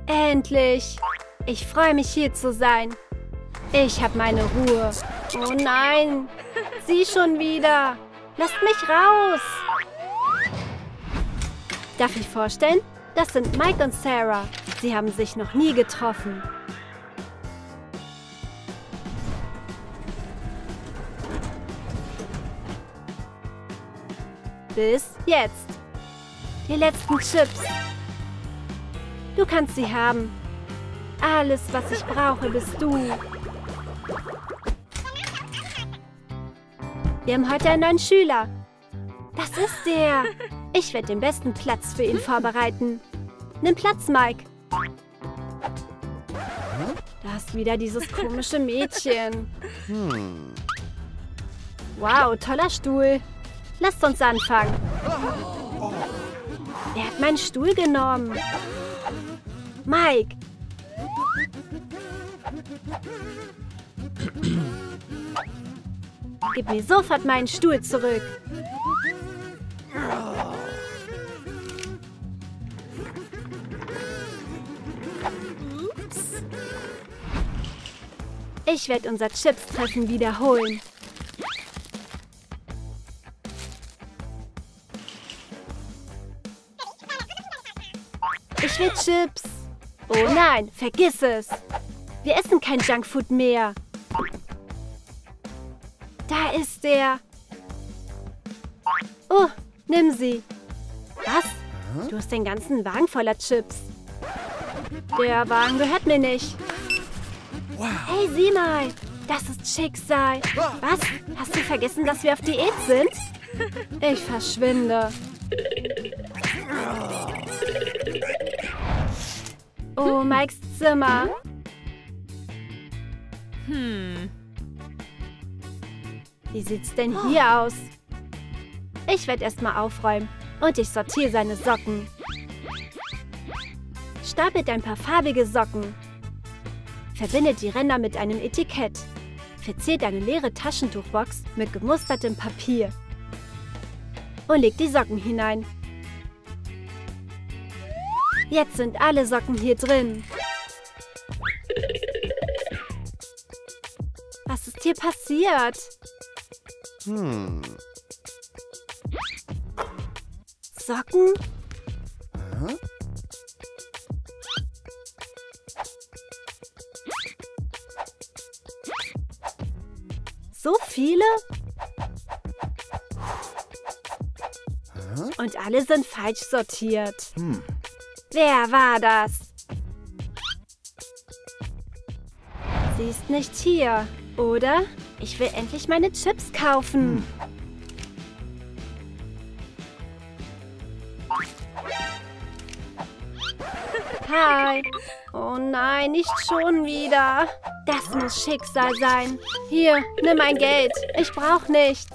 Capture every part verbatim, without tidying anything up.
Endlich! Ich freue mich, hier zu sein. Ich habe meine Ruhe. Oh nein! Sie schon wieder! Lasst mich raus! Darf ich vorstellen? Das sind Mike und Sarah. Sie haben sich noch nie getroffen. Bis jetzt. Die letzten Chips. Du kannst sie haben. Alles, was ich brauche, bist du. Wir haben heute einen neuen Schüler. Das ist der. Ich werde den besten Platz für ihn vorbereiten. Nimm Platz, Mike. Da ist wieder dieses komische Mädchen. Wow, toller Stuhl. Lasst uns anfangen. Er hat meinen Stuhl genommen. Mike. Gib mir sofort meinen Stuhl zurück. Ups. Ich werde unser Chips-Treffen wiederholen. Ich will Chips. Oh nein, vergiss es. Wir essen kein Junkfood mehr. Da ist der. Oh, nimm sie. Was? Du hast den ganzen Wagen voller Chips. Der Wagen gehört mir nicht. Hey, sieh mal. Das ist Schicksal. Was? Hast du vergessen, dass wir auf Diät sind? Ich verschwinde. Oh, Mikes Zimmer. Hm. Wie sieht's denn hier aus? Ich werde erstmal aufräumen und ich sortiere seine Socken. Stapelt ein paar farbige Socken. Verbindet die Ränder mit einem Etikett. Verziert eine leere Taschentuchbox mit gemustertem Papier. Und legt die Socken hinein. Jetzt sind alle Socken hier drin. Was ist hier passiert? Hm. Socken? Huh? So viele? Huh? Und alle sind falsch sortiert. Hm. Wer war das? Sie ist nicht hier, oder? Ich will endlich meine Chips kaufen. Hi. Oh nein, nicht schon wieder. Das muss Schicksal sein. Hier, nimm mein Geld. Ich brauche nichts.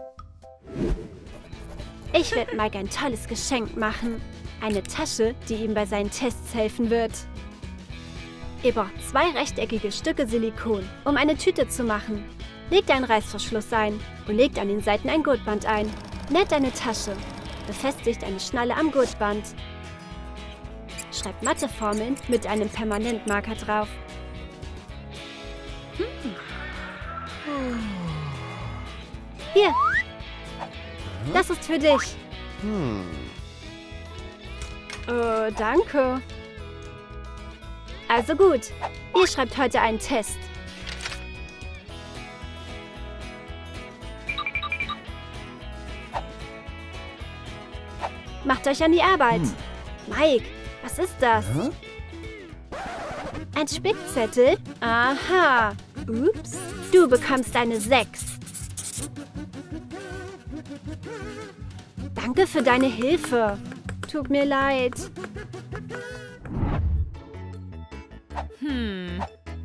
Ich werde Mike ein tolles Geschenk machen. Eine Tasche, die ihm bei seinen Tests helfen wird. Ihr braucht zwei rechteckige Stücke Silikon, um eine Tüte zu machen. Legt einen Reißverschluss ein und legt an den Seiten ein Gurtband ein. Näht eine Tasche. Befestigt eine Schnalle am Gurtband. Schreibt Matheformeln mit einem Permanentmarker drauf. Hm. Hier. Das ist für dich. Hm. Äh, danke. Also gut, ihr schreibt heute einen Test. Macht euch an die Arbeit. Hm. Mike, was ist das? Hä? Ein Spickzettel? Aha. Ups. Du bekommst eine sechs. Danke für deine Hilfe. Tut mir leid. Hm.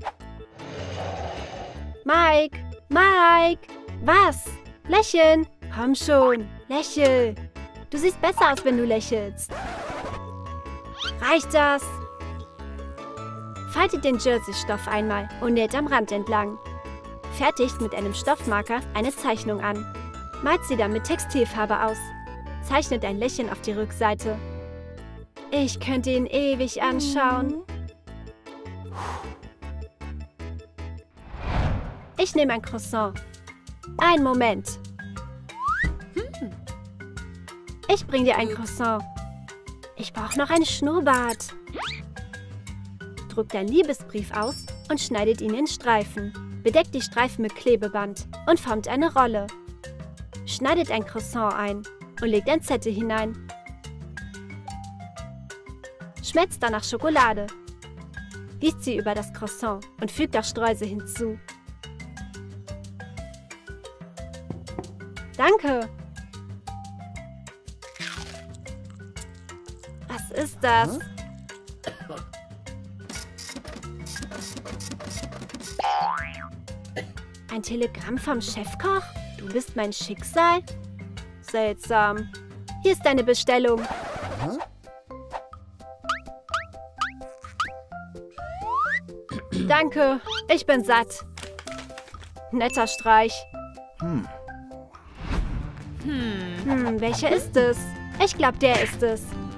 Mike, Mike, was? Lächeln. Komm schon, lächel. Du siehst besser aus, wenn du lächelst. Reicht das? Faltet den Jersey-Stoff einmal und näht am Rand entlang. Fertigt mit einem Stoffmarker eine Zeichnung an. Malt sie dann mit Textilfarbe aus. Zeichnet ein Lächeln auf die Rückseite. Ich könnte ihn ewig anschauen. Ich nehme ein Croissant. Ein Moment. Ich bringe dir ein Croissant. Ich brauche noch einen Schnurrbart. Druckt einen Liebesbrief aus und schneidet ihn in Streifen. Bedeckt die Streifen mit Klebeband und formt eine Rolle. Schneidet ein Croissant ein und legt ein Zettel hinein. Schmelzt danach Schokolade. Gießt sie über das Croissant und fügt auch Streusel hinzu. Danke. Was ist das? Ein Telegramm vom Chefkoch? Du bist mein Schicksal? Seltsam. Hier ist deine Bestellung. Danke, ich bin satt. Netter Streich. Hm. Hm, welcher ist es? Ich glaube, der ist es.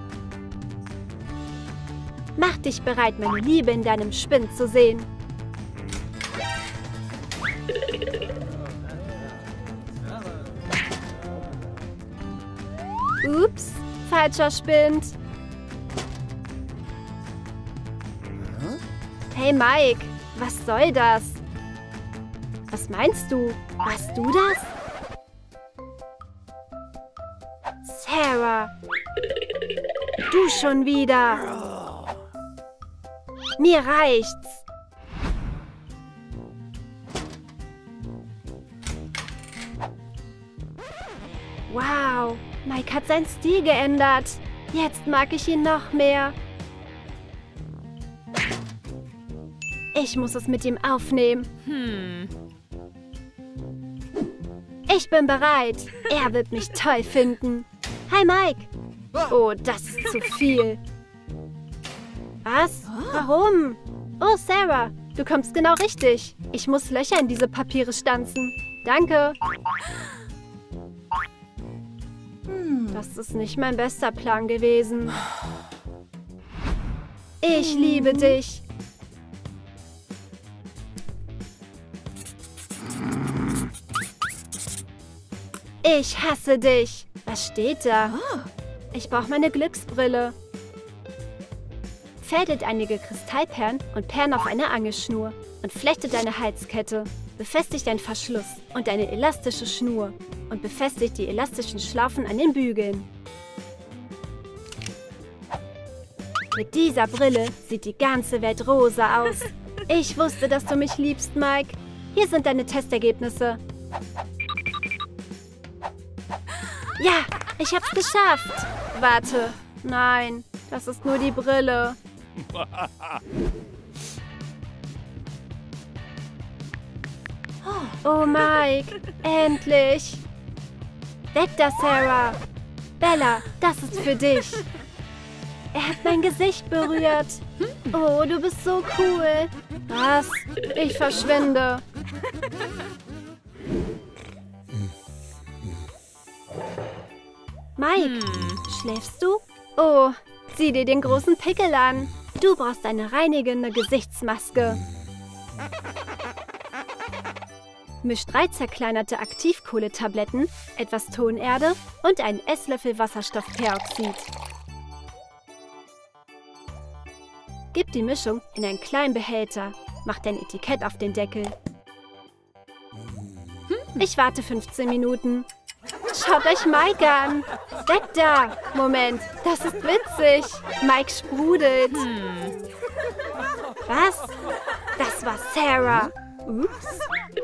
Mach dich bereit, meine Liebe in deinem Spind zu sehen. Ups, falscher Spind. Hey Mike, was soll das? Was meinst du? Warst du das? Sarah! Du schon wieder! Mir reicht's! Wow! Mike hat seinen Stil geändert. Jetzt mag ich ihn noch mehr. Ich muss es mit ihm aufnehmen. Hm. Ich bin bereit. Er wird mich toll finden. Hi, Mike. Oh, das ist zu viel. Was? Warum? Oh, Sarah, du kommst genau richtig. Ich muss Löcher in diese Papiere stanzen. Danke. Das ist nicht mein bester Plan gewesen. Ich liebe dich. Ich hasse dich. Was steht da? Ich brauche meine Glücksbrille. Fädelt einige Kristallperlen und Perlen auf eine Angelschnur und flechtet eine Halskette. Befestigt einen Verschluss und eine elastische Schnur und befestigt die elastischen Schlaufen an den Bügeln. Mit dieser Brille sieht die ganze Welt rosa aus. Ich wusste, dass du mich liebst, Mike. Hier sind deine Testergebnisse. Ja, ich hab's geschafft. Warte, nein, das ist nur die Brille. Oh, Mike, endlich. Weg da, Sarah. Bella, das ist für dich. Er hat mein Gesicht berührt. Oh, du bist so cool. Was? Ich verschwinde. Mike, schläfst du? Oh, zieh dir den großen Pickel an. Du brauchst eine reinigende Gesichtsmaske. Misch drei zerkleinerte Aktivkohletabletten, etwas Tonerde und einen Esslöffel Wasserstoffperoxid. Gib die Mischung in einen kleinen Behälter. Mach dein Etikett auf den Deckel. Ich warte fünfzehn Minuten. Schaut euch Mike an. Weg da. Moment, das ist witzig. Mike sprudelt. Was? Das war Sarah. Ups.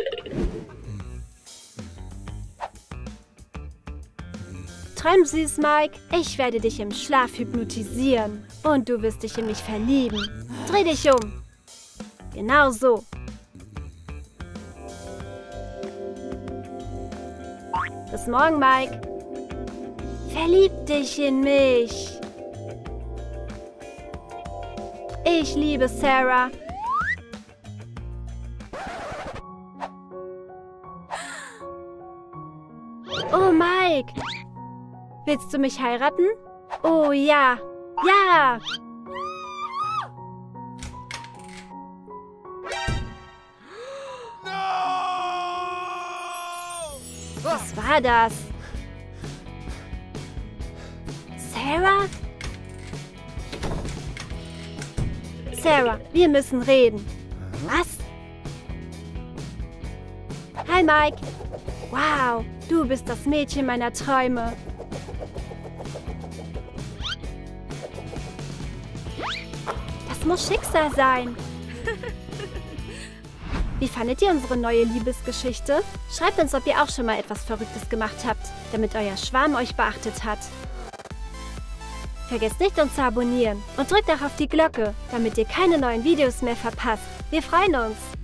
Träum süß, Mike. Ich werde dich im Schlaf hypnotisieren. Und du wirst dich in mich verlieben. Dreh dich um. Genau so. Bis morgen, Mike. Verlieb dich in mich. Ich liebe Sarah. Oh, Mike. Willst du mich heiraten? Oh ja. Ja! Was war das? Sarah? Sarah, wir müssen reden. Was? Hi, Mike. Wow, du bist das Mädchen meiner Träume. Das muss Schicksal sein. Wie fandet ihr unsere neue Liebesgeschichte? Schreibt uns, ob ihr auch schon mal etwas Verrücktes gemacht habt, damit euer Schwarm euch beachtet hat. Vergesst nicht, uns zu abonnieren und drückt auch auf die Glocke, damit ihr keine neuen Videos mehr verpasst. Wir freuen uns!